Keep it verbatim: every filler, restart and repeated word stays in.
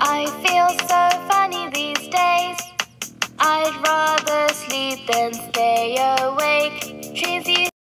I feel so funny these days. I'd rather sleep than stay awake. Trees